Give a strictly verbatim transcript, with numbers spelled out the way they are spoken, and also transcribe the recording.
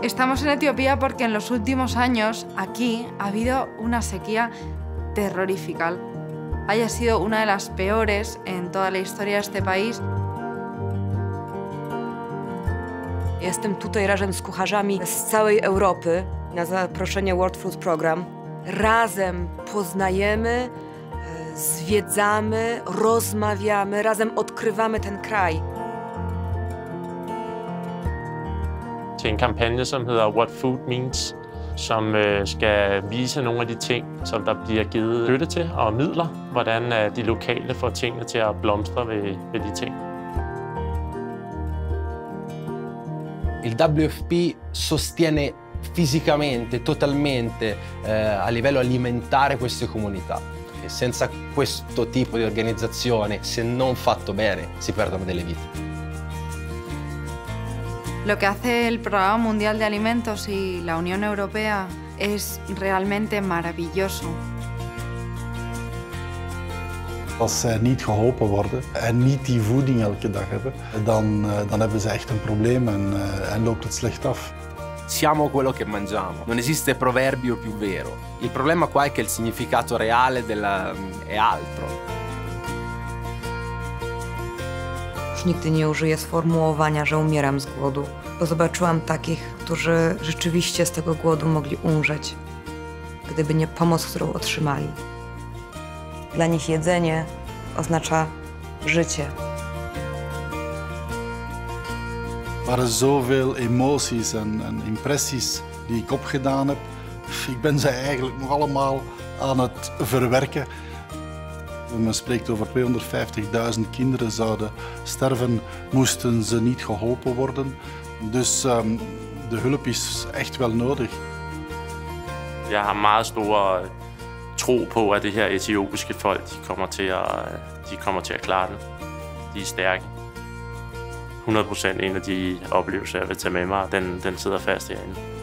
Estamos en Etiopía porque en los últimos años aquí ha habido una sequía terrorífica. Haya sido una de las peores en toda la historia de este país. Jestem tutaj razem z kucharzami z całej Europy na zaproszenie World Food Program. Razem poznajemy, zwiedzamy, rozmawiamy, razem odkrywamy ten kraj. Til en kampagne, som hedder What Food Means, som skal vise nogle af de ting, som der bliver givet støtte til og midler, hvordan de lokale får tingene til at blomstre ved, ved de ting. Il W F P sostiene fisicamente, totalmente, eh, a livello alimentare queste comunità. E senza questo tipo di organizzazione, se non fatto bene, si perdono delle vite. Lo que hace el Programa Mundial de Alimentos y la Unión Europea es realmente maravilloso. Als zij niet geholpen worden en niet die voeding elke dag hebben, dan, dan hebben ze echt een probleem en, en loopt het slecht af. Siamo quello che mangiamo, non esiste proverbio più vero. Il problema qua è che il significato reale della... è altro. Już nigdy nie użyję sformułowania, że umieram z głodu, bo zobaczyłam takich, którzy rzeczywiście z tego głodu mogli umrzeć, gdyby nie pomoc, którą otrzymali. Dla nich jedzenie oznacza życie. Er waren zoveel emoties en, en impressies die ik opgedaan heb. Ik ben ze eigenlijk nog allemaal aan het verwerken. Men spreekt over tweehonderdvijftigduizend kinderen zouden sterven, moesten ze niet geholpen worden. Dus um, de hulp is echt wel nodig. Jeg har meget store tro på, at det her etiopiske folk, de kommer til at, de kommer til at klare den. De er stærke. hundrede procent en af de oplevelser, jeg vil tage med mig, den, den sidder fast herinde.